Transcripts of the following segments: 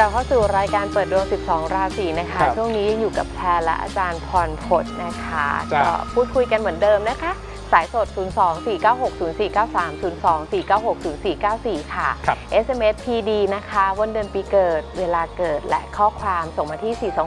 ลับเข้าสู่รายการเปิดดวง 12 ราศีนะคะช่วงนี้ยังอยู่กับแพรและอาจารย์พรพจน์นะคะก็พูดคุยกันเหมือนเดิมนะคะสายสด 02-496-0493 02-496-0494 ค่ะ SMS PD นะคะวันเดือนปีเกิดเวลาเกิดและข้อความส่งมาที่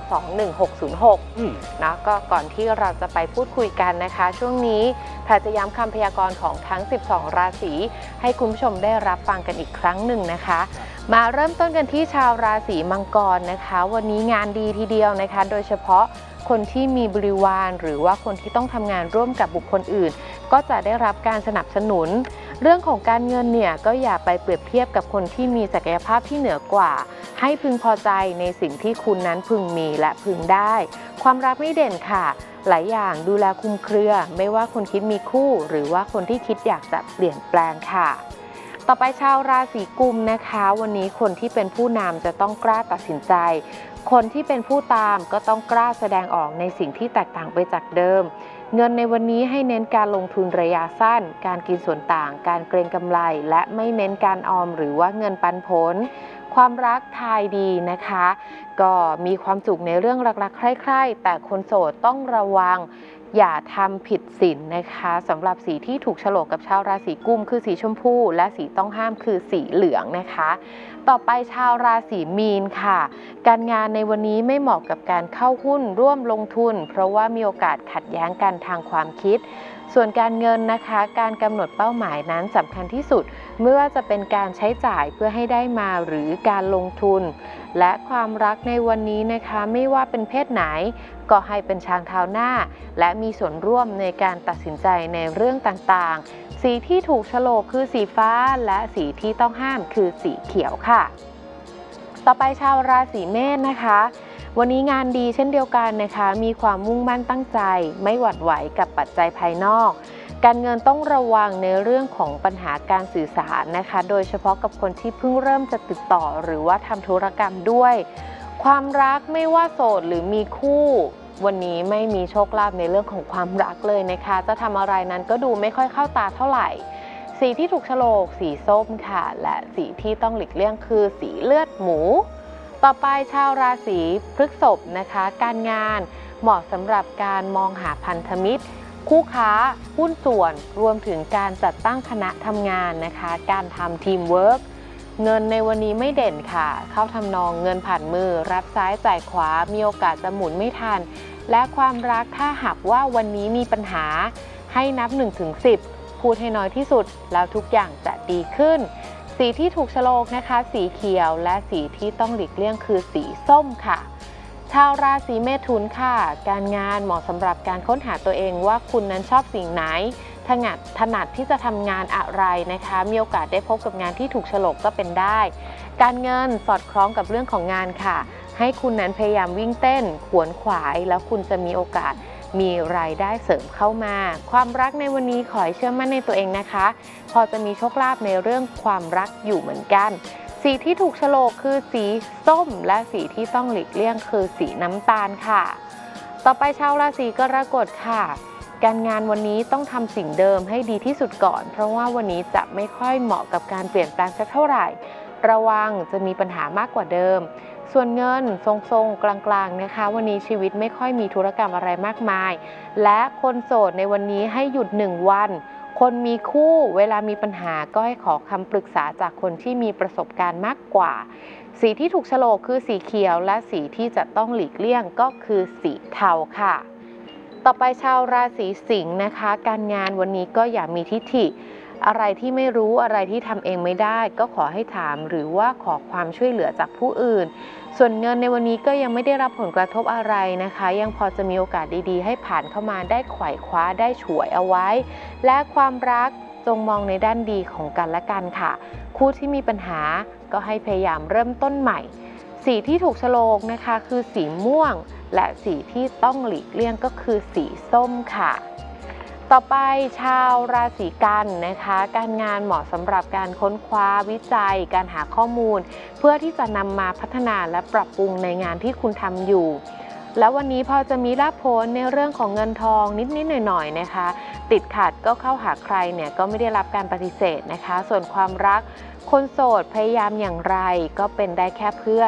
422-1606 นะก็ก่อนที่เราจะไปพูดคุยกันนะคะช่วงนี้แพรจะย้ำคำพยากรณ์ของทั้ง 12 ราศีให้คุณผู้ชมได้รับฟังกันอีกครั้งหนึ่งนะคะมาเริ่มต้นกันที่ชาวราศีมังกรนะคะวันนี้งานดีทีเดียวนะคะโดยเฉพาะคนที่มีบริวารหรือว่าคนที่ต้องทำงานร่วมกับบุคคลอื่นก็จะได้รับการสนับสนุนเรื่องของการเงินเนี่ยก็อย่าไปเปรียบเทียบกับคนที่มีศักยภาพที่เหนือกว่าให้พึงพอใจในสิ่งที่คุณนั้นพึงมีและพึงได้ความรักไม่เด่นค่ะหลายอย่างดูแลคุมเครือไม่ว่าคนคิดมีคู่หรือว่าคนที่คิดอยากจะเปลี่ยนแปลงค่ะต่อไปชาวราศีกุมนะคะวันนี้คนที่เป็นผู้นำจะต้องกล้าตัดสินใจคนที่เป็นผู้ตามก็ต้องกล้าแสดงออกในสิ่งที่แตกต่างไปจากเดิมเงินในวันนี้ให้เน้นการลงทุนระยะสั้นการกินส่วนต่างการเกรงกำไรและไม่เน้นการออมหรือว่าเงินปันผลความรักทายดีนะคะก็มีความสุขในเรื่องรักๆใคร่ๆแต่คนโสดต้องระวังอย่าทำผิดศีลนะคะสำหรับสีที่ถูกโฉลกกับชาวราศีกุมคือสีชมพูและสีต้องห้ามคือสีเหลืองนะคะต่อไปชาวราศีมีนค่ะการงานในวันนี้ไม่เหมาะกับการเข้าหุ้นร่วมลงทุนเพราะว่ามีโอกาสขัดแย้งกันทางความคิดส่วนการเงินนะคะการกำหนดเป้าหมายนั้นสำคัญที่สุดไม่ว่าจะเป็นการใช้จ่ายเพื่อให้ได้มาหรือการลงทุนและความรักในวันนี้นะคะไม่ว่าเป็นเพศไหนก็ให้เป็นช้างเท้าหน้าและมีส่วนร่วมในการตัดสินใจในเรื่องต่างๆสีที่ถูกโฉลกคือสีฟ้าและสีที่ต้องห้ามคือสีเขียวค่ะต่อไปชาวราศีเมษนะคะวันนี้งานดีเช่นเดียวกันนะคะมีความมุ่งมั่นตั้งใจไม่หวั่นไหวกับปัจจัยภายนอกการเงินต้องระวังในเรื่องของปัญหาการสื่อสารนะคะโดยเฉพาะกับคนที่เพิ่งเริ่มจะติดต่อหรือว่าทำธุรกรรมด้วยความรักไม่ว่าโสดหรือมีคู่วันนี้ไม่มีโชคลาภในเรื่องของความรักเลยนะคะจะทำอะไรนั้นก็ดูไม่ค่อยเข้าตาเท่าไหร่สีที่ถูกโฉลกสีส้มค่ะและสีที่ต้องหลีกเลี่ยงคือสีเลือดหมูต่อไปชาวราศีพฤษภนะคะการงานเหมาะสำหรับการมองหาพันธมิตรคู่ค้าหุ้นส่วนรวมถึงการจัดตั้งคณะทำงานนะคะการทำทีมเวิร์กเงินในวันนี้ไม่เด่นค่ะเข้าทำนองเงินผ่านมือรับซ้ายจ่ายขวามีโอกาสจะหมุนไม่ทันและความรักถ้าหากว่าวันนี้มีปัญหาให้นับ 1-10 พูดให้น้อยที่สุดแล้วทุกอย่างจะดีขึ้นสีที่ถูกโฉลกนะคะสีเขียวและสีที่ต้องหลีกเลี่ยงคือสีส้มค่ะชาวราศีเมถุนค่ะการงานเหมาะสำหรับการค้นหาตัวเองว่าคุณนั้นชอบสิ่งไหนถนัดที่จะทำงานอะไรนะคะมีโอกาสได้พบกับงานที่ถูกโฉลกก็เป็นได้การเงินสอดคล้องกับเรื่องของงานค่ะให้คุณนั้นพยายามวิ่งเต้นขวนขวายแล้วคุณจะมีโอกาสมีรายได้เสริมเข้ามาความรักในวันนี้ขอให้เชื่อมั่นในตัวเองนะคะพอจะมีโชคลาภในเรื่องความรักอยู่เหมือนกันสีที่ถูกโฉลกคือสีส้มและสีที่ต้องหลีกเลี่ยงคือสีน้ำตาลค่ะต่อไปชาวราศีกรกฎค่ะการงานวันนี้ต้องทำสิ่งเดิมให้ดีที่สุดก่อนเพราะว่าวันนี้จะไม่ค่อยเหมาะกับการเปลี่ยนแปลงสักเท่าไหร่ระวังจะมีปัญหามากกว่าเดิมส่วนเงินทรงๆกลางๆนะคะวันนี้ชีวิตไม่ค่อยมีธุรกรรมอะไรมากมายและคนโสดในวันนี้ให้หยุด1 วันคนมีคู่เวลามีปัญหาก็ให้ขอคำปรึกษาจากคนที่มีประสบการณ์มากกว่าสีที่ถูกโฉลกคือสีเขียวและสีที่จะต้องหลีกเลี่ยงก็คือสีเทาค่ะต่อไปชาวราศีสิงห์นะคะการงานวันนี้ก็อย่ามีทิฐิอะไรที่ไม่รู้อะไรที่ทำเองไม่ได้ก็ขอให้ถามหรือว่าขอความช่วยเหลือจากผู้อื่นส่วนเงินในวันนี้ก็ยังไม่ได้รับผลกระทบอะไรนะคะยังพอจะมีโอกาสดีๆให้ผ่านเข้ามาได้ไขว่คว้าได้ฉวยเอาไว้และความรักจงมองในด้านดีของกันและกันค่ะคู่ที่มีปัญหาก็ให้พยายามเริ่มต้นใหม่สีที่ถูกโฉลกนะคะคือสีม่วงและสีที่ต้องหลีกเลี่ยงก็คือสีส้มค่ะต่อไปชาวราศีกันนะคะการงานเหมาะสำหรับการค้นคว้าวิจัยการหาข้อมูลเพื่อที่จะนำมาพัฒนาและปรับปรุงในงานที่คุณทำอยู่แล้ววันนี้พอจะมีลาภผลในเรื่องของเงินทองนิดๆหน่อยๆนะคะติดขัดก็เข้าหาใครเนี่ยก็ไม่ได้รับการปฏิเสธนะคะส่วนความรักคนโสดพยายามอย่างไรก็เป็นได้แค่เพื่อน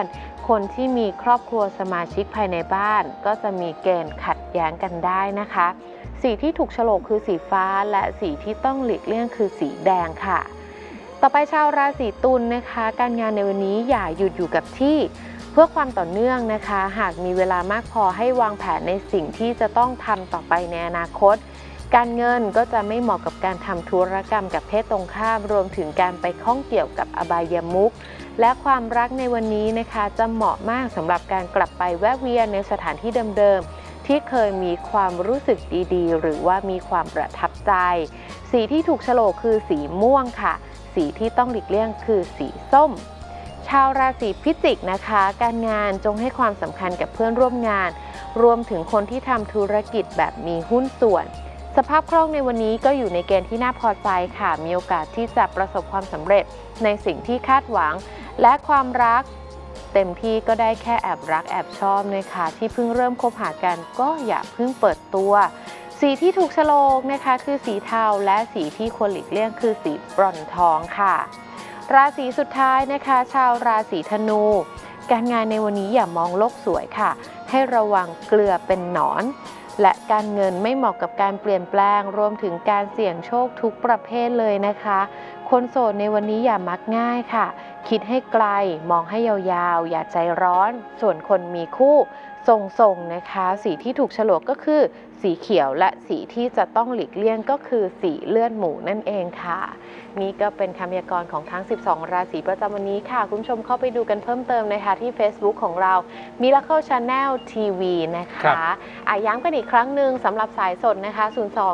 คนที่มีครอบครัวสมาชิกภายในบ้านก็จะมีเกณฑ์ขัดแย้งกันได้นะคะสีที่ถูกโฉลกคือสีฟ้าและสีที่ต้องหลีกเลี่ยงคือสีแดงค่ะต่อไปชาวราศีตุลนะคะการงานในวันนี้อย่าหยุดอยู่กับที่เพื่อความต่อเนื่องนะคะหากมีเวลามากพอให้วางแผนในสิ่งที่จะต้องทำต่อไปในอนาคตการเงินก็จะไม่เหมาะกับการทำธุรกรรมกับเพศตรงข้ามรวมถึงการไปข้องเกี่ยวกับอบายมุขและความรักในวันนี้นะคะจะเหมาะมากสำหรับการกลับไปแวะเวียนในสถานที่เดิมๆที่เคยมีความรู้สึกดีๆหรือว่ามีความประทับใจสีที่ถูกโฉลกคือสีม่วงค่ะสีที่ต้องหลีกเลี่ยงคือสีส้มชาวราศีพิจิกนะคะการงานจงให้ความสำคัญกับเพื่อนร่วมงานรวมถึงคนที่ทำธุรกิจแบบมีหุ้นส่วนสภาพคล่องในวันนี้ก็อยู่ในเกณฑ์ที่น่าพอใจค่ะมีโอกาสที่จะประสบความสำเร็จในสิ่งที่คาดหวังและความรักเต็มที่ก็ได้แค่แอบรักแอบชอบนะคะที่เพิ่งเริ่มคบหากันก็อย่าเพิ่งเปิดตัวสีที่ถูกโฉลกนะคะคือสีเทาและสีที่ควรหลีกเลี่ยงคือสีบรอนซ์ทองค่ะราศีสุดท้ายนะคะชาวราศีธนูการงานในวันนี้อย่ามองโลกสวยค่ะให้ระวังเกลือเป็นหนอนและการเงินไม่เหมาะกับการเปลี่ยนแปลงรวมถึงการเสี่ยงโชคทุกประเภทเลยนะคะคนโสดในวันนี้อย่ามักง่ายค่ะคิดให้ไกลมองให้ยาวๆอย่าใจร้อนส่วนคนมีคู่ทรงๆนะคะสีที่ถูกโฉลกก็คือสีเขียวและสีที่จะต้องหลีกเลี่ยงก็คือสีเลือดหมูนั่นเองค่ะนี่ก็เป็นคำพยากรณ์ของทั้ง12ราศีประจำวันนี้ค่ะคุณผู้ชมเข้าไปดูกันเพิ่มเติมนะคะที่ Facebook ของเรา Miracle Channel TV นะคะย้ำกันอีกครั้งหนึ่งสำหรับสายสดนะคะ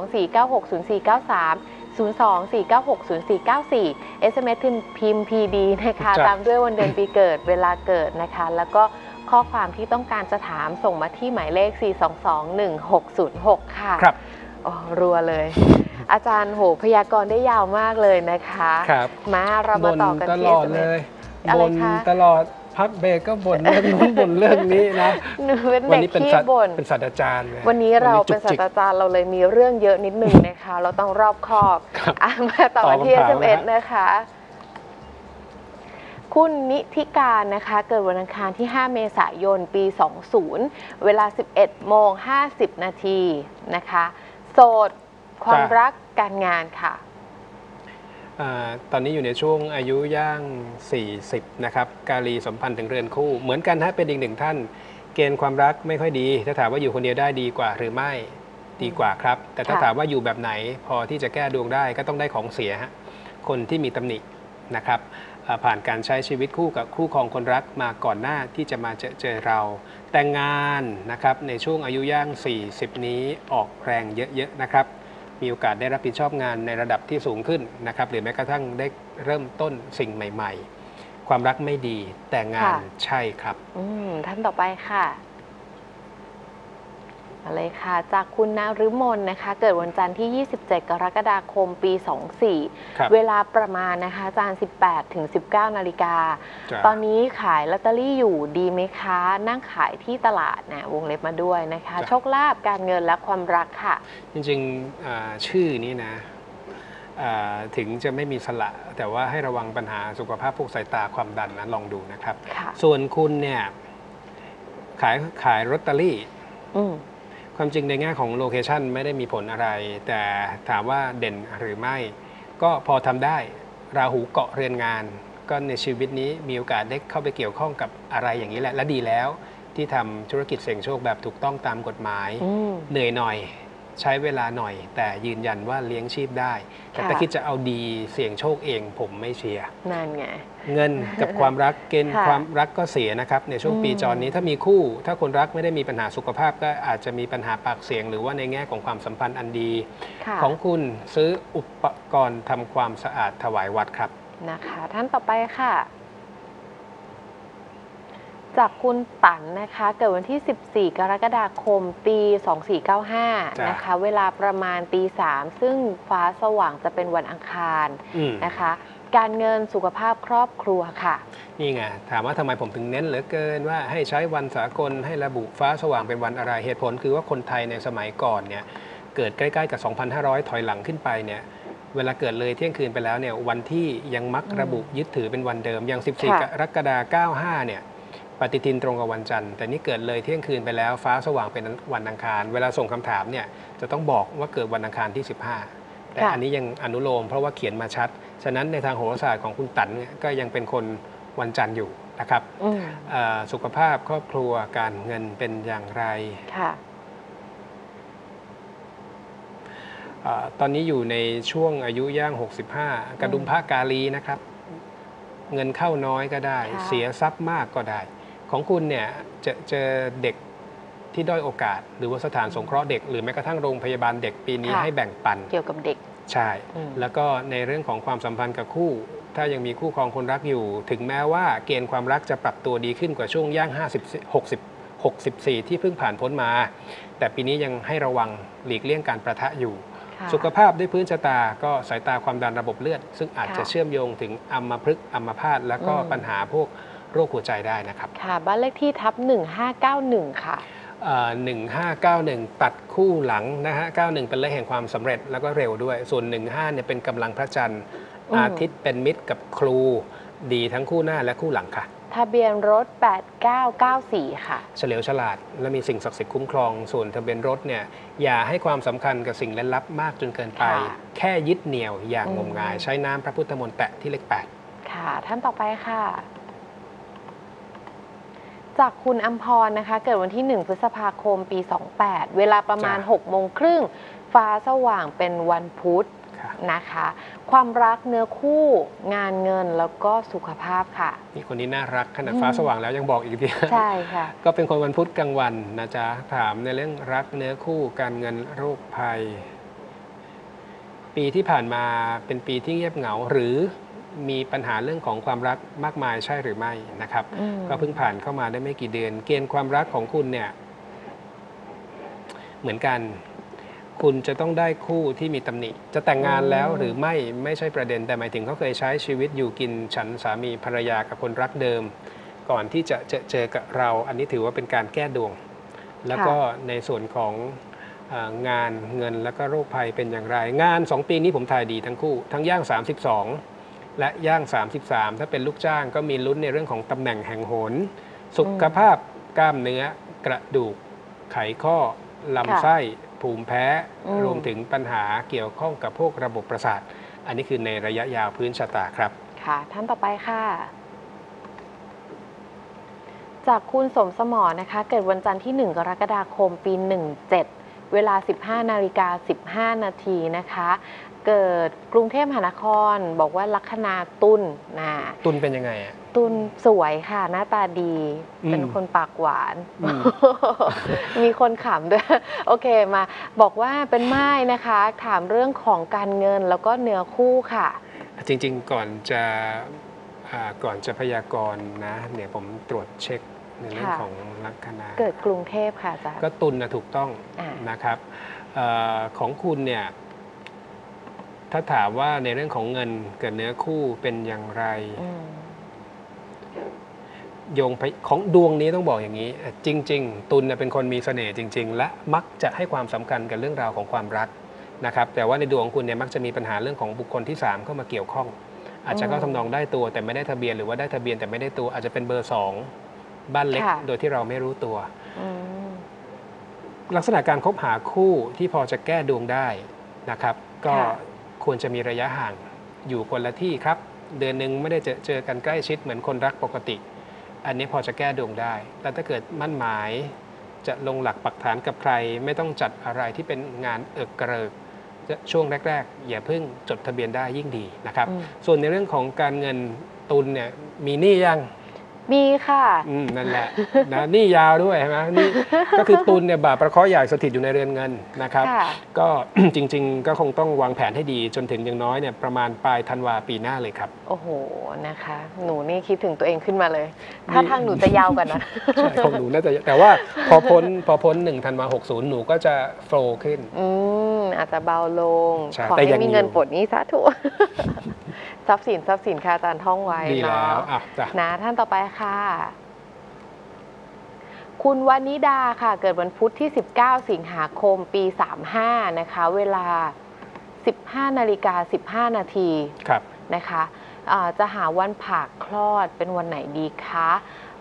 024960493 024960494 SMS พิมพ์ PD นะคะตามด้วยวันเดือนปีเกิดเวลาเกิดนะคะแล้วก็ข้อความที่ต้องการจะถามส่งมาที่หมายเลข 4221606 ค่ะครับรัวเลย อาจารย์โหพยากรณ์ได้ยาวมากเลยนะคะครับมาเรามาต่อกันที่ SMS บ่นตลอดพักเบรกก็บ่นเรื่องนู้นบ่นเรื่องนี้นะวันนี้เป็นศาสตราจารย์วันนี้เราเป็นศาสตราจารย์เราเลยมีเรื่องเยอะนิดนึงนะคะเราต้องรอบคอบมาต่อที่ SMS นะคะคุณนิธิการนะคะเกิดวันอังคารที่ 5 เมษายน ปี 20 เวลา 11:50 นาทีนะคะโสดความรักการงานค่ะตอนนี้อยู่ในช่วงอายุย่าง 40 นะครับกาลีสมพันธ์ถึงเรือนคู่เหมือนกันฮะเป็นอีกหนึ่งท่านเกณฑ์ความรักไม่ค่อยดีถ้าถามว่าอยู่คนเดียวได้ดีกว่าหรือไม่ดีกว่าครับแต่ถ้าถามว่าอยู่แบบไหนพอที่จะแก้ดวงได้ก็ต้องได้ของเสียฮะคนที่มีตำหนินะครับผ่านการใช้ชีวิตคู่กับคู่ครองคนรักมาก่อนหน้าที่จะมาเจอเราแต่งงานนะครับในช่วงอายุย่าง 40 นี้ออกแรงเยอะๆนะครับมีโอกาสได้รับผิดชอบงานในระดับที่สูงขึ้นนะครับหรือแม้กระทั่งได้เริ่มต้นสิ่งใหม่ๆความรักไม่ดีแต่งานใช่ครับท่านต่อไปค่ะมาเลยค่ะจากคุณณฤมลนะคะเกิดวันจันทร์ที่ 27 กรกฎาคม ปี 24 เวลาประมาณนะคะอาจารย์ 18 ถึง 19 นาฬิกาตอนนี้ขายลอตเตอรี่อยู่ดีไหมคะนั่งขายที่ตลาดนะวงเล็บมาด้วยนะคะโชคลาภการเงินและความรักค่ะจริงๆชื่อนี้นะถึงจะไม่มีสละแต่ว่าให้ระวังปัญหาสุขภาพพวกสายตาความดันนะลองดูนะครับส่วนคุณเนี่ยขายลอตเตอรี่ความจริงในแง่ของโลเคชันไม่ได้มีผลอะไรแต่ถามว่าเด่นหรือไม่ก็พอทำได้ราหูเกาะเรือนงานก็ในชีวิตนี้มีโอกาสได้เข้าไปเกี่ยวข้องกับอะไรอย่างนี้แหละและดีแล้วที่ทำธุรกิจเสี่ยงโชคแบบถูกต้องตามกฎหมายเหนื่อยหน่อยใช้เวลาหน่อยแต่ยืนยันว่าเลี้ยงชีพได้แต่ถ้าคิดจะเอาดีเสี่ยงโชคเองผมไม่เชียร์นั่นไงเงินกับความรักเกณฑ์ความรักก็เสียนะครับในช่วงปีจรนี้ถ้ามีคู่ถ้าคนรักไม่ได้มีปัญหาสุขภาพก็อาจจะมีปัญหาปากเสียงหรือว่าในแง่ของความสัมพันธ์อันดีของคุณซื้ออุปกรณ์ทำความสะอาดถวายวัดครับนะคะท่านต่อไปค่ะจากคุณตันนะคะเกิดวันที่ 14 กรกฎาคม ปี 2495 นะคะเวลาประมาณตี 3ซึ่งฟ้าสว่างจะเป็นวันอังคารนะคะการเงินสุขภาพครอบครัวค่ะนี่ไงถามว่าทำไมผมถึงเน้นเหลือเกินว่าให้ใช้วันสากลให้ระบุฟ้าสว่างเป็นวันอะไรเหตุผลคือว่าคนไทยในสมัยก่อนเนี่ยเกิดใกล้ๆกับ 2,500 ถอยหลังขึ้นไปเนี่ยเวลาเกิดเลยเที่ยงคืนไปแล้วเนี่ยวันที่ยังมักระบุยึดถือเป็นวันเดิมอย่าง 14 กรกฎาคม 95 เนี่ยปฏิทินตรงกับวันจันทร์แต่นี่เกิดเลยเที่ยงคืนไปแล้วฟ้าสว่างเป็นวันอังคารเวลาส่งคำถามเนี่ยจะต้องบอกว่าเกิดวันอังคารที่ 15แต่อันนี้ยังอนุโลมเพราะว่าเขียนมาชัดฉะนั้นในทางโหราศาสตร์ของคุณตันเนี่ยก็ยังเป็นคนวันจันทร์อยู่นะครับสุขภาพครอบครัวการเงินเป็นอย่างไรตอนนี้อยู่ในช่วงอายุย่าง 65กระดุมพระกาลีนะครับเงินเข้าน้อยก็ได้เสียทรัพย์มากก็ได้ของคุณเนี่ยจะเจอเด็กที่ด้อยโอกาสหรือว่าสถานสงเคราะห์เด็กหรือแม้กระทั่งโรงพยาบาลเด็กปีนี้ให้แบ่งปันเกี่ยวกับเด็กใช่แล้วก็ในเรื่องของความสัมพันธ์กับคู่ถ้ายังมีคู่ครองคนรักอยู่ถึงแม้ว่าเกณฑ์ความรักจะปรับตัวดีขึ้นกว่าช่วงย่าง64ที่เพิ่งผ่านพ้นมาแต่ปีนี้ยังให้ระวังหลีกเลี่ยงการประทะอยู่สุขภาพด้วยพื้นชะตาก็สายตาความดันระบบเลือดซึ่งอาจจะเชื่อมโยงถึงอัมพฤกษ์อัมพาตแล้วก็ปัญหาพวกโรคหัวใจได้นะครับค่ะบ้านเลขที่ทับ1591ค่ะ 1591ตัดคู่หลังนะฮะ91เป็นเลขแห่งความสำเร็จแล้วก็เร็วด้วยส่วน15เนี่ยเป็นกำลังพระจันทร์อาทิตย์เป็นมิตรกับครูดีทั้งคู่หน้าและคู่หลังค่ะทะเบียนรถ8994ค่ะเฉลียวฉลาดและมีสิ่งศักดิ์สิทธิ์คุ้มครองส่วนทะเบียนรถเนี่ยอย่าให้ความสำคัญกับสิ่งลึกลับมากจนเกินไปแค่ยึดเหนี่ยวอย่างงมงายใช้น้ำพระพุทธมนต์แตะที่เลข8 ค่ะท่านต่อไปค่ะจากคุณอัมพรนะคะเกิดวันที่1พฤษภาคมปี28เวลาประมาณ6โมงครึ่งฟ้าสว่างเป็นวันพุธนะคะความรักเนื้อคู่งานเงินแล้วก็สุขภาพค่ะนี่คนนี้น่ารักขนาดฟ้าสว่างแล้วยังบอกอีกทีใช่ค่ะก็เป็นคนวันพุธกลางวันนะจ๊ะถามในเรื่องรักเนื้อคู่การเงินโรคภัยปีที่ผ่านมาเป็นปีที่เงียบเหงาหรือมีปัญหาเรื่องของความรักมากมายใช่หรือไม่นะครับก็เพิ่งผ่านเข้ามาได้ไม่กี่เดือนเกณฑ์ความรักของคุณเนี่ยเหมือนกันคุณจะต้องได้คู่ที่มีตำหนิจะแต่งงานแล้วหรือไม่ใช่ประเด็นแต่หมายถึงเขาเคยใช้ชีวิตอยู่กินฉันสามีภรรยากับคนรักเดิมก่อนที่จะเจอกับเราอันนี้ถือว่าเป็นการแก้ดวงแล้วก็ในส่วนของงานเงินแล้วก็โรคภัยเป็นอย่างไรงาน2ปีนี้ผมทายดีทั้งคู่ทั้งย่าง32และย่าง33ถ้าเป็นลูกจ้างก็มีลุ้นในเรื่องของตำแหน่งแห่งหนสุขภาพกล้ามเนื้อกระดูกไขข้อลำไส้ภูมิแพ้รวมถึงปัญหาเกี่ยวข้องกับพวกระบบประสาทอันนี้คือในระยะยาวพื้นชะตาครับค่ะท่านต่อไปค่ะจากคุณสมสมรนะคะเกิดวันจันทร์ที่1กรกฎาคมปี17เวลา 15:15 นาทีนะคะเกิดกรุงเทพมหานครบอกว่าลัคนาตุลตุลเป็นยังไงอ่ะตุลสวยค่ะหน้าตาดีเป็นคนปากหวานมีคนขำด้วยโอเคมาบอกว่าเป็นไม้นะคะถามเรื่องของการเงินแล้วก็เนื้อคู่ค่ะจริงๆก่อนจะพยากรณ์นะเนี่ยผมตรวจเช็คในเรื่องของลัคนาเกิดกรุงเทพค่ะอาจารย์ก็ตุลนะถูกต้องนะครับของคุณเนี่ยถ้าถามว่าในเรื่องของเงินกับเนื้อคู่เป็นอย่างไรโยงของดวงนี้ต้องบอกอย่างนี้จริงๆตุลเป็นคนมีเสน่ห์จริงๆและมักจะให้ความสำคัญกับเรื่องราวของความรักนะครับแต่ว่าในดวงของคุณเนี่ยมักจะมีปัญหาเรื่องของบุคคลที่3เข้ามาเกี่ยวข้องอาจจะก็ทำนองได้ตัวแต่ไม่ได้ทะเบียนหรือว่าได้ทะเบียนแต่ไม่ได้ตัวอาจจะเป็นเบอร์2บ้านเล็กโดยที่เราไม่รู้ตัวลักษณะการคบหาคู่ที่พอจะแก้ดวงได้นะครับก็ควรจะมีระยะห่างอยู่คนละที่ครับเดือนหนึ่งไม่ได้เจอกันใกล้ชิดเหมือนคนรักปกติอันนี้พอจะแก้ดวงได้แล้วถ้าเกิดมั่นหมายจะลงหลักปักฐานกับใครไม่ต้องจัดอะไรที่เป็นงานเอิกเกริกช่วงแรกๆอย่าเพิ่งจดทะเบียนได้ยิ่งดีนะครับส่วนในเรื่องของการเงินตุลเนี่ยมีหนี้ยังมีค่ะนั่นแหละนะนี่ยาวด้วยใช่ไหมนี่ก็คือตุลเนี่ยบาปประเคราะห์ใหญ่สถิตอยู่ในเรือนเงินนะครับก็จริงๆก็คงต้องวางแผนให้ดีจนถึงอย่างน้อยเนี่ยประมาณปลายธันวาปีหน้าเลยครับโอ้โหนะคะหนูนี่คิดถึงตัวเองขึ้นมาเลยถ้าทางหนูจะยาวกว่านั้นใช่ของหนูน่าจะแต่ว่าพอพ้น1ธันวา60หนูก็จะโฟล์ขึ้นอาจจะเบาลงขอให้มีเงินปลดหนี้สาธุทรัพย์สินค่ะอาจารย์ท่องไว้ดีแล้วนะท่านต่อไปค่ะคุณวานิดาค่ะเกิดวันพุธที่19สิงหาคมปี35นะคะเวลา 15:15 นาทีนะคะจะหาวันผ่าคลอดเป็นวันไหนดีคะ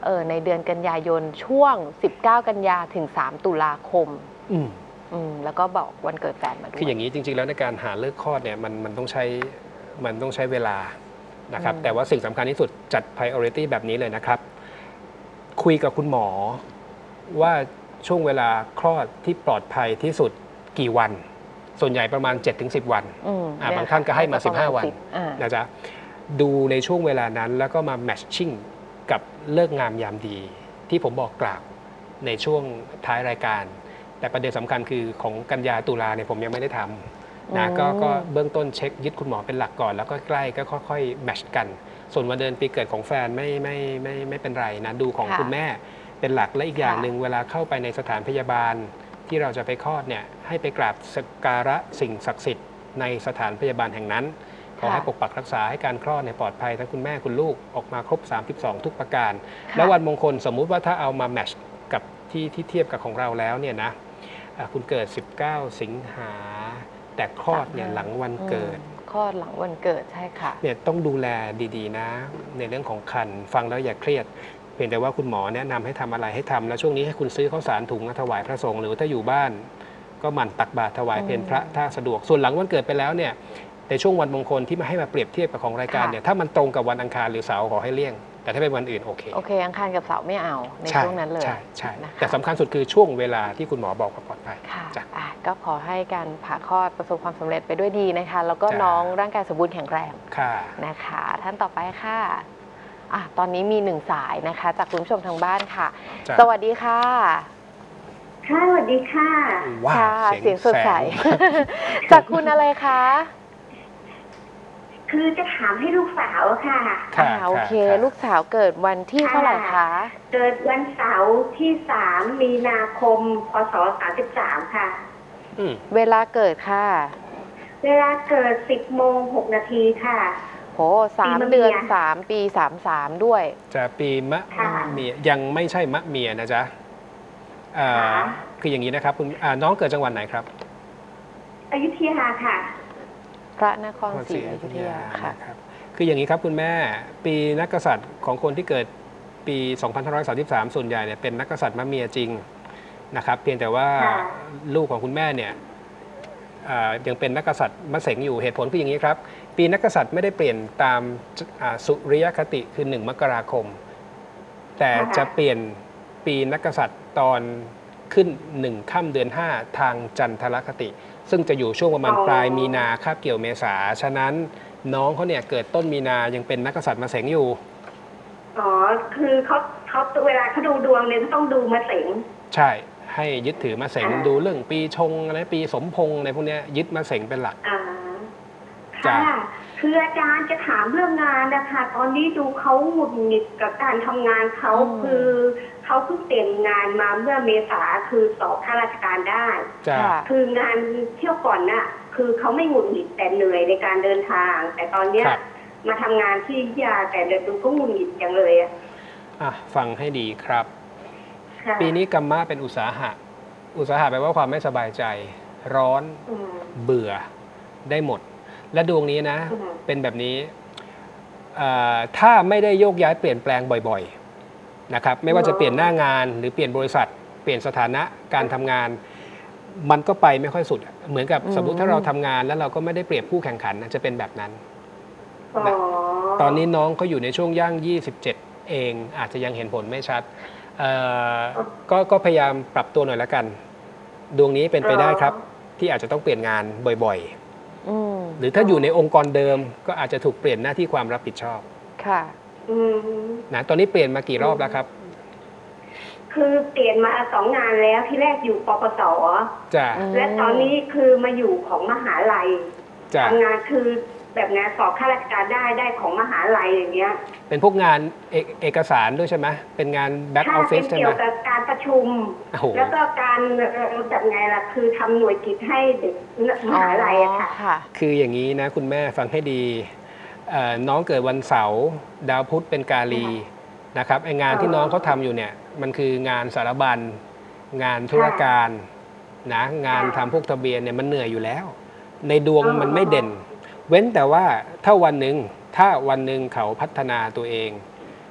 ในเดือนกันยายนช่วง19กันยาถึง3ตุลาคมแล้วก็บอกวันเกิดแฟนมาด้วยคืออย่างนี้จริงๆแล้วในการหาเลิกคลอดเนี่ยมันต้องใช้เวลานะครับแต่ว่าสิ่งสำคัญที่สุดจัด priority แบบนี้เลยนะครับคุยกับคุณหมอว่าช่วงเวลาคลอดที่ปลอดภัยที่สุดกี่วันส่วนใหญ่ประมาณ 7-10 วันบางท่านก็ให้มา15 วันนะจ๊ะดูในช่วงเวลานั้นแล้วก็มา matching กับเลิกงามยามดีที่ผมบอกกล่าวในช่วงท้ายรายการแต่ประเด็นสำคัญคือของกันยาตุลาเนี่ยผมยังไม่ได้ทำนะก็เบื้องต้นเช็คยึดคุณหมอเป็นหลักก่อนแล้วก็ใกล้ก็ค่อยๆแมทช์กันส่วนวันเดือนปีเกิดของแฟนไม่เป็นไรนะดูของคุณแม่เป็นหลักและอีกอย่างหนึ่งเวลาเข้าไปในสถานพยาบาลที่เราจะไปคลอดเนี่ยให้ไปกราบสักการะสิ่งศักดิ์สิทธิ์ในสถานพยาบาลแห่งนั้นขอให้ปกปักรักษาให้การคลอดปลอดภัยทั้งคุณแม่คุณลูกออกมาครบ32ทุกประการแล้ววันมงคลสมมุติว่าถ้าเอามาแมทช์กับที่เทียบกับของเราแล้วเนี่ยนะคุณเกิด19สิงหาแต่คลอดเนี่ยหลังวันเกิดคลอดหลังวันเกิดใช่ค่ะเนี่ยต้องดูแลดีๆนะในเรื่องของครรภ์ฟังแล้วอย่าเครียดเพียงแต่ว่าคุณหมอแนะนำให้ทำอะไรให้ทำแล้วช่วงนี้ให้คุณซื้อข้าวสารถุงมาถวายพระสงฆ์หรือถ้าอยู่บ้านก็หมั่นตักบาตรถวายเพลพระถ้าสะดวกส่วนหลังวันเกิดไปแล้วเนี่ยในช่วงวันมงคลที่มาให้มาเปรียบเทียบกับของรายการเนี่ยถ้ามันตรงกับวันอังคารหรือเสาร์ขอให้เลี่ยงแต่ถ้าเป็นวันอื่นโอเคอังคารกับเสาร์ไม่เอาในช่วงนั้นเลยใช่แต่สำคัญสุดคือช่วงเวลาที่คุณหมอบอกว่าปลอดภัยค่ะก็ขอให้การผ่าคลอดประสบความสำเร็จไปด้วยดีนะคะแล้วก็น้องร่างกายสมบูรณ์แข็งแรงนะคะท่านต่อไปค่ะตอนนี้มี1 สายนะคะจากคุณผู้ชมทางบ้านค่ะสวัสดีค่ะค่ะสวัสดีค่ะค่ะเสียงสดใสจากคุณอะไรคะคือจะถามให้ลูกสาวค่ะโอเคลูกสาวเกิดวันที่เท่าไหร่คะเกิดวันเสาร์ที่3 มีนาคม พ.ศ. 33ค่ะเวลาเกิดค่ะเวลาเกิด10:06 น.ค่ะโห3 เดือน3 ปี33ด้วยจะปีมะเมียยังไม่ใช่มะเมียนะจ๊ะคืออย่างนี้นะครับคุณน้องเกิดจังหวัดไหนครับอยุธยาค่ะพระนครศรีอยุธยาค่ะคืออย่างนี้ครับคุณแม่ปีนักกษัตริย์ของคนที่เกิดปี2533ส่วนใหญ่เนี่ยเป็นนักกษัตริย์มะเมียจริงนะครับเพียงแต่ว่าลูกของคุณแม่เนี่ยยังเป็นนักกษัตริย์มะเสงอยู่เหตุผลคืออย่างนี้ครับปีนักกษัตริย์ไม่ได้เปลี่ยนตามสุริยคติคือ1 มกราคมแต่จะเปลี่ยนปีนักกษัตริย์ตอนขึ้น1 ค่ำเดือน5ทางจันทรคติซึ่งจะอยู่ช่วงประมาณปลายมีนาคาบเกี่ยวเมษาฉะนั้นน้องเขาเนี่ยเกิดต้นมีนายังเป็นนักกษัตริย์มะเสงอยู่คือเขาเวลาเขาดูดวงเนี่ยต้องดูมะเสงใช่ให้ยึดถือมะเสงดูเรื่องปีชงอะไรปีสมพงษ์อะไรพวกนี้ยึดมะเสงเป็นหลักค่ะคืออาจารย์จะถามเรื่องงานนะคะตอนนี้ดูเขาหงุดหงิดกับการทำงานเขาคือเขาเพิ่งเปลี่ยนงานมาเมื่อเมษาคือสอบข้าราชการได้คืองานเที่ยวก่อนน่ะคือเขาไม่หงุดหงิดแต่เหนื่อยในการเดินทางแต่ตอนเนี้ยมาทำงานที่ยาแต่เดินดูก็หงุดหงิดอย่างเลยฟังให้ดีครับปีนี้กัมมะเป็นอุตสาหะแปลว่าความไม่สบายใจร้อนเบื่อได้หมดและดวงนี้นะเป็นแบบนี้ถ้าไม่ได้โยกย้ายเปลี่ยนแปลงบ่อยๆนะครับไม่ว่าจะเปลี่ยนหน้างานหรือเปลี่ยนบริษัทเปลี่ยนสถานะการทำงานมันก็ไปไม่ค่อยสุดเหมือนกับสมมุติถ้าเราทำงานแล้วเราก็ไม่ได้เปรียบผู้แข่งขันจะเป็นแบบนั้นตอนนี้น้องเขาอยู่ในช่วงย่าง27เองอาจจะยังเห็นผลไม่ชัดก็พยายามปรับตัวหน่อยละกันดวงนี้เป็นไปได้ครับที่อาจจะต้องเปลี่ยนงานบ่อยๆหรือถ้าอยู่ในองค์กรเดิมก็อาจจะถูกเปลี่ยนหน้าที่ความรับผิดชอบค่ะนะตอนนี้เปลี่ยนมากี่รอบแล้วครับคือเปลี่ยนมา2 งานแล้วที่แรกอยู่ปปส. จ้ะและตอนนี้คือมาอยู่ของมหาลัยทำงานคือแบบงานสอบข้าราชการได้ของมหาลัยอย่างเงี้ยเป็นพวกงานเอกสารด้วยใช่ไหมเป็นงานแบ็กออฟฟิศใช่ไหมเกี่ยวกับการประชุมแล้วก็การแบบไงล่ะคือทำหน่วยกิจให้เด็กมหาลัยค่ะคืออย่างนี้นะคุณแม่ฟังให้ดีน้องเกิดวันเสาร์ดาวพุธเป็นกาลีนะครับไองานที่น้องเขาทำอยู่เนี่ยมันคืองานสารบัญงานธุรการนะงานทำพวกทะเบียนเนี่ยมันเหนื่อยอยู่แล้วในดวงมันไม่เด่นเว้นแต่ว่าถ้าวันหนึ่งเขาพัฒนาตัวเอง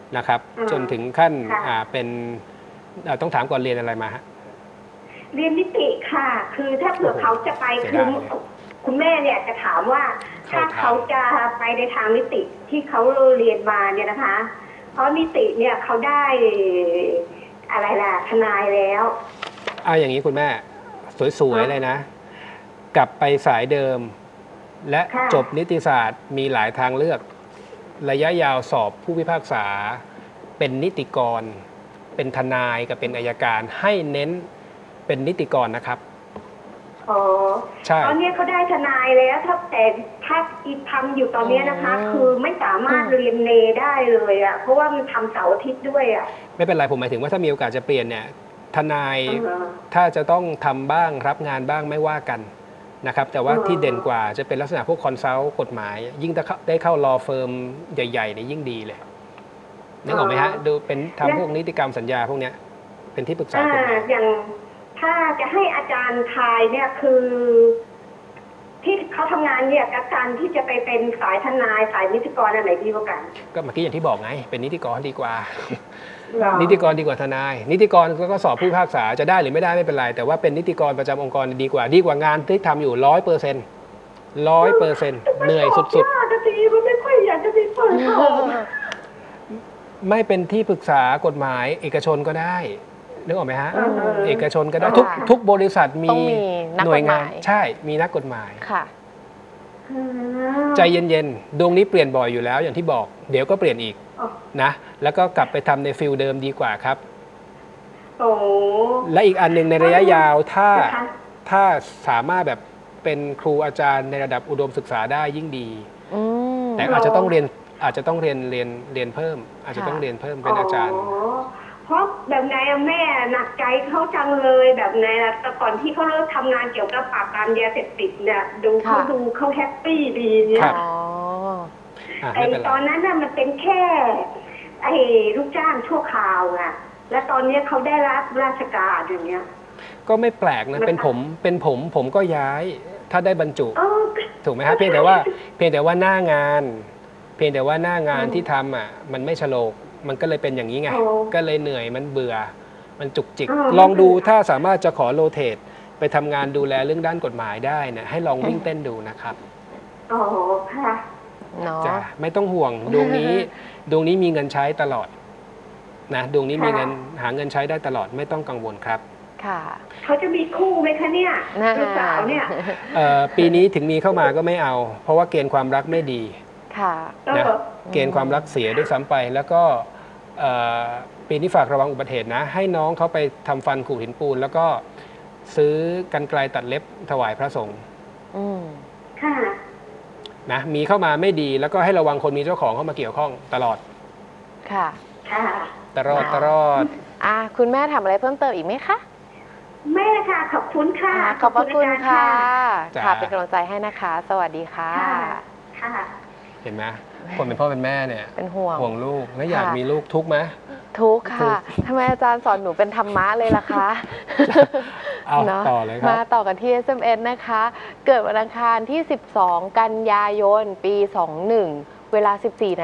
นะครับอืมจนถึงขั้นค่ะเป็นต้องถามก่อนเรียนอะไรมาฮะเรียนนิติค่ะ คือถ้าเผื่อโอ้โหเขาจะไปเสียคือดายเลยคุณแม่เนี่ยจะถามว่าเข้าถ้าทางเขาจะไปในทางนิติที่เขาเรียนมาเนี่ยนะคะ เพราะนิติเนี่ยเขาได้อะไรล่ะทนายแล้วเอาอย่างนี้คุณแม่สวยค่ะๆเลยนะ กลับไปสายเดิม และค่ะจบนิติศาสตร์มีหลายทางเลือก ระยะยาวสอบผู้พิพากษา เป็นนิติกร เป็นทนายกับเป็นอัยการให้เน้นเป็นนิติกรนะครับอ๋อใช่ตอนนี้เขาได้ทนายแล้วถ้าอีกทำอยู่ตอนนี้นะคะ คือไม่สามารถเรียนเนได้เลยอ่ะเพราะว่ามันทำเสาร์อาทิตย์ด้วยอ่ะไม่เป็นไรผมหมายถึงว่าถ้ามีโอกาสจะเปลี่ยนเนี่ยทนายเออถ้าจะต้องทำบ้างรับงานบ้างไม่ว่ากันนะครับแต่ว่าอ๋อที่เด่นกว่าจะเป็นลักษณะพวกคอนซัลท์กฎหมาย ยิ่งถ้าได้เข้ารอเฟิร์มใหญ่ๆเนี่ยยิ่งดีเลยนึกออกไหมฮะดูเป็นทำพวกนิติกรรมสัญญาพวกเนี้ยเป็นที่ปรึกษากฎหมายอย่างถ้าจะให้อาจารย์ทายเนี่ยคือ ที่เขาทำงานเนี่ยกับการที่จะไปเป็นสายทนายสายนิติกรอันไหนดีกว่ากันก็เมื่อกี้อย่างที่บอกไงเป็นนิติกรดีกว่าเหรอนิติกรดีกว่าทนาย นิติกรก็สอบผู้พิพากษาจะได้หรือไม่ได้ไม่เป็นไร แต่ว่าเป็นนิติกรประจำองค์กรดีกว่างานที่ทำอยู่100%เหนื่อยสุดยากอะสิมันไม่ค่อยอยากจะไปเปิดสอบๆ ไม่เป็นที่ปรึกษากฎหมายเอกชนก็ได้นึกออกไหมฮะ เอกชนก็ได้ทุกบริษัทต้องมีนักหน่วยกฎหงามาน ยใช่มีนักกฎหมายค่ะใจเย็นๆดวงนี้เปลี่ยนบ่อยอยู่แล้วอย่างที่บอกเดี๋ยวก็เปลี่ยนอีกอ๋อนะแล้วก็กลับไปทำในฟิลเดิมดีกว่าครับโอ้และอีกอันหนึ่งในระยะยาวนะคะถ้าสามารถแบบเป็นครูอาจารย์ในระดับอุดมศึกษาได้ยิ่งดีอืมแต่อาจจะต้องเรียนเพิ่ม อาจจะต้องเรียนเพิ่มเป็นอาจารย์เพราะแบบไงอะแม่หนักใจเขาจังเลยแบบไงล่ะแต่ก่อนที่เขาเริ่มทำงานเกี่ยวกับปราบปรามยาเสพติดเนี่ยเขาแฮปปี้ดีเนี่ครัยบอ๋อไอ้ไม่เป็นไรตอนนั้นน่ะมันเป็นแค่ไอ้ลูกจ้างชั่วคราวไงและตอนนี้เขาได้รับราชการอย่างเงี้ยก็ไม่แปลกนะเป็นผมก็ย้ายถ้าได้บรรจุเออถูกไหมครับเพียงแต่ว่าหน้างานที่ทำอ่ะมันไม่ฉลกมันก็เลยเป็นอย่างนี้ไงโอ้ก็เลยเหนื่อยมันเบื่อมันจุกจิกอ๋อลองดูถ้าสามารถจะขอโรเตทไปทำงานดูแลเรื่องด้านกฎหมายได้เนี่ยให้ลองวิ่งเต้นดูนะครับอ๋อค่ะเนาะจ้ะไม่ต้องห่วงดวงนี้มีเงินใช้ตลอดนะดวงนี้มีเงินหาเงินใช้ได้ตลอดไม่ต้องกังวลครับค่ะเขาจะมีคู่ไหมคะเนี่ยน่าลูกสาวเนี่ยปีนี้ถึงมีเข้ามาก็ไม่เอา เพราะว่าเกณฑ์ความรักไม่ดีค่ะนะเกณฑ์ความรักเสียด้วยซ้ำไป แล้วก็ปีนี้ฝากระวังอุบัติเหตุนะ ให้น้องเขาไปทำฟันขูดหินปูน แล้วก็ซื้อกรรไกรตัดเล็บถวายพระสงฆ์อืมค่ะนะมีเข้ามาไม่ดีแล้วก็ให้ระวังคนมีเจ้าของเข้ามาเกี่ยวข้องตลอดค่ะค่ะตลอดคุณแม่ถามอะไรเพิ่มเติมอีกไหมคะแม่ค่ะ ขอบคุณค่ะขอบพระคุณอาจารย์ค่ะจ้ะค่ะ เป็นกำลังใจให้นะคะ สวัสดีค่ะค่ะค่ะเห็นไหมคนเป็นพ่อเป็นแม่เนี่ยเป็นห่วงห่วงลูกแล้วอยากค่ะมีลูกทุกข์ไหมทุกข์ค่ะทำไมอาจารย์สอนหนูเป็นธรรมะเลยล่ะคะเอาเนาะต่อเลยครัมาบต่อกันที่ SMS นะคะ เกิดวันอังคารที่ 12 กันยายน ปี 21 เวลา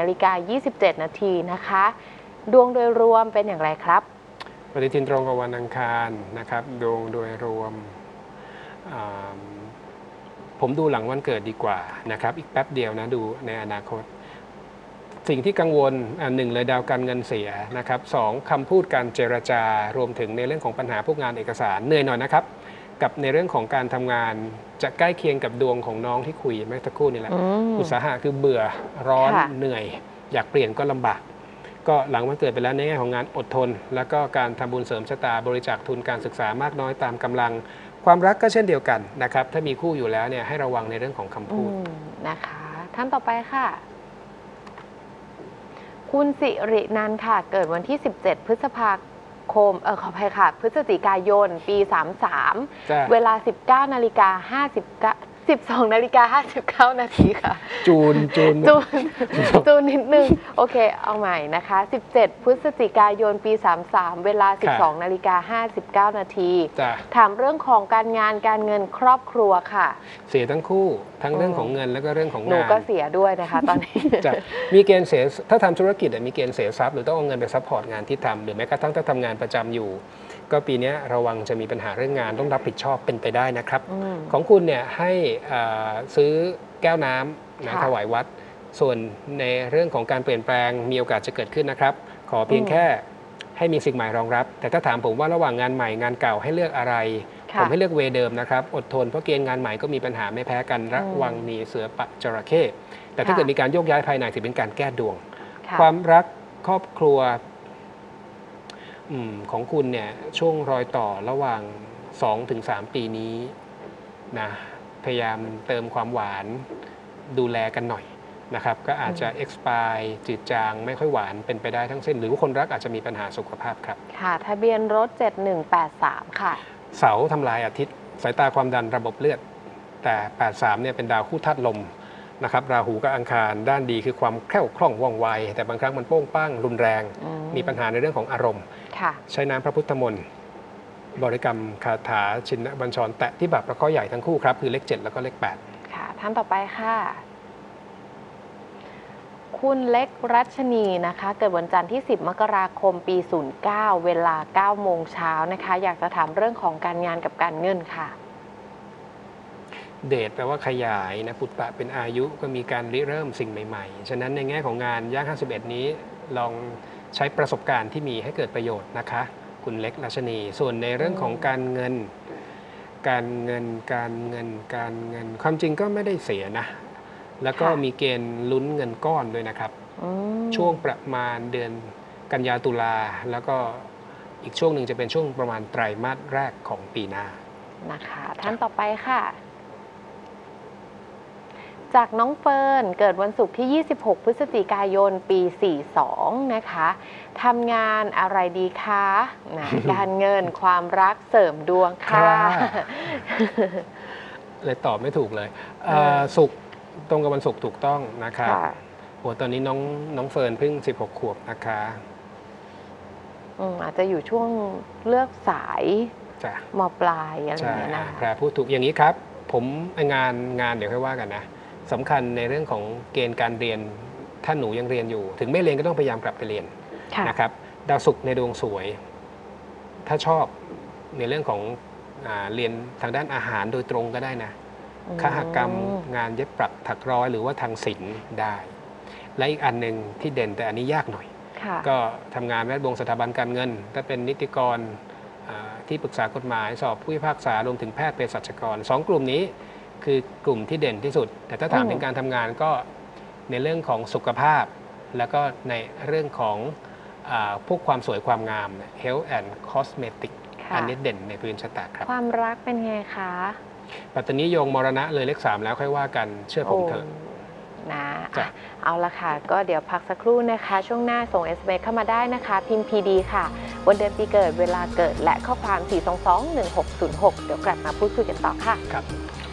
14:27 นาทีนะคะ ดวงโดยรวมเป็นอย่างไรครับปฏิทินตรงกับวันอังคารนะครับดวงโดยรวมอ่าผมดูหลังวันเกิดดีกว่านะครับอีกแป๊บเดียวนะดูในอนาคต สิ่งที่กังวลหนึ่งเลยดาวการเงินเสียนะครับสองคำพูดการเจรจารวมถึงในเรื่องของปัญหาพวกงานเอกสารเหนื่อยหน่อยนะครับกับในเรื่องของการทำงานจะใกล้เคียงกับดวงของน้องที่คุยเมื่อสักครู่นี่แหละ อุตสาหะคือเบื่อร้อนค่ะเหนื่อย อยากเปลี่ยนก็ลำบาก ก็หลังวันเกิดไปแล้วในแง่ของงานอดทน แล้วก็การทำบุญเสริมชะตาบริจาคทุนการศึกษามากน้อยตามกำลัง ความรักก็เช่นเดียวกันนะครับถ้ามีคู่อยู่แล้วเนี่ยให้ระวังในเรื่องของคำพูดนะคะ ท่านต่อไปค่ะ คุณสิรินันท์ค่ะ เกิดวันที่ 17 พฤษภาคมขออภัยค่ะ พฤศจิกายน ปีจ้ะ 33 เวลา 19:49 12 นาฬิกา 59 นาทีค่ะจูนจูนนิดนึง โอเค เอาใหม่นะคะ 17 พฤศจิกายน ปี 33 เวลา 12 นาฬิกา 59 นาที ถามเรื่องของการงานการเงินครอบครัวค่ะเสียทั้งคู่ทั้งเรื่องของเงินแล้วก็เรื่องของงานหนูก็เสียด้วยนะคะตอนนี้มีเกณฑ์เสียถ้าทำธุรกิจมีเกณฑ์เสียทรัพย์หรือต้องเอาเงินไปซัพพอร์ตงานที่ทำหรือแม้กระทั่งถ้าทำงานประจำอยู่ก็ปีนี้ระวังจะมีปัญหาเรื่องงานต้องรับผิดชอบเป็นไปได้นะครับของคุณเนี่ยให้ซื้อแก้วน้ำนะถวายวัดส่วนในเรื่องของการเปลี่ยนแปลงมีโอกาสจะเกิดขึ้นนะครับขอเพียงแค่ให้มีสิ่งใหม่รองรับแต่ถ้าถามผมว่าระหว่างงานใหม่งานเก่าให้เลือกอะไรผมให้เลือกเวเดิมนะครับอดทนเพราะเกณฑ์งานใหม่ก็มีปัญหาไม่แพ้กันระวังมีเสือปะจระเข้แต่ถ้าเกิดมีการโยกย้ายภายในถือเป็นการแก้ดวงความรักครอบครัวของคุณเนี่ยช่วงรอยต่อระหว่าง 2-3 ปีนี้นะพยายามเติมความหวานดูแลกันหน่อยนะครับก็อาจจะ expire จืดจางไม่ค่อยหวานเป็นไปได้ทั้งสิ้นหรือว่าคนรักอาจจะมีปัญหาสุขภาพครับค่ะทะเบียนรถ 7183 ค่ะเสาทำลายอาทิตย์สายตาความดันระบบเลือดแต่ 83 เนี่ยเป็นดาวคู่ธาตุลมนะครับราหูกับอังคารด้านดีคือความแคล่วคล่องว่องไวแต่บางครั้งมันโป้งป้างรุนแรงมีปัญหาในเรื่องของอารมณ์ใช้น้ำพระพุทธมนต์บริกรรมคาถาชินบัญชรแตะที่แบบประข้อใหญ่ทั้งคู่ครับคือเลข 7 แล้วก็เลข 8 ค่ะท่านต่อไปค่ะคุณเล็กรัชนีนะคะเกิดวันจันทร์ที่ 10 มกราคม ปี 09 เวลา 9 โมงเช้านะคะอยากจะถามเรื่องของการงานกับการเงินค่ะเดชแปลว่าขยายนะปุตตะเป็นอายุก็มีการริเริ่มสิ่งใหม่ๆฉะนั้นในแง่ของงานย่าง 51 นี้ลองใช้ประสบการณ์ที่มีให้เกิดประโยชน์นะคะคุณเล็กรัชนีส่วนในเรื่องของการเงินความจริงก็ไม่ได้เสียนะแล้วก็มีเกณฑ์ลุ้นเงินก้อนด้วยนะครับช่วงประมาณเดือนกันยาตุลาแล้วก็อีกช่วงหนึ่งจะเป็นช่วงประมาณไตรมาสแรกของปีหน้านะคะท่านต่อไปค่ะจากน้องเฟิร์นเกิดวันศุกร์ที่ 26 พฤศจิกายน ปี 42 นะคะทำงานอะไรดีคะการเงินความรักเสริมดวงค่ะเลยตอบไม่ถูกเลยศุกร์ตรงกับวันศุกร์ถูกต้องนะครับโอ้ตอนนี้น้องเฟิร์นเพิ่ง16 ขวบนะคะอาจจะอยู่ช่วงเลือกสายม.ปลายอะไรอย่างเงี้ยนะแพรพูดถูกอย่างนี้ครับผมงานเดี๋ยวค่อยว่ากันนะสำคัญในเรื่องของเกณฑ์การเรียนถ้าหนูยังเรียนอยู่ถึงไม่เรียนก็ต้องพยายามกลับไปเรียนนะครับดาวศุกร์ในดวงสวยถ้าชอบในเรื่องของเรียนทางด้านอาหารโดยตรงก็ได้นะคหกรรมงานเย็บปักถักร้อยหรือว่าทางศิลป์ได้และอีกอันหนึ่งที่เด่นแต่อันนี้ยากหน่อยก็ทำงานแวดวงสถาบันการเงินถ้าเป็นนิติกรที่ปรึกษากฎหมายสอบผู้พิพากษารวมถึงแพทย์เภสัชกร2 กลุ่มนี้คือกลุ่มที่เด่นที่สุดแต่ถ้าถามถึงการทำงานก็ในเรื่องของสุขภาพแล้วก็ในเรื่องของพวกความสวยความงาม health and cosmetic อันนี้เด่นในพื้นชะตาครับความรักเป็นไงคะปัตตานีโยงมรณะเลยเลข 3แล้วค่อยว่ากันเชื่อผมเถอะนะเอาละค่ะก็เดี๋ยวพักสักครู่นะคะช่วงหน้าส่ง SMS เข้ามาได้นะคะพิมพ์ PD ค่ะวันเดือนปีเกิดเวลาเกิดและข้อความ 422-1606 เดี๋ยวกลับมาพูดคุยกันต่อค่ะครับ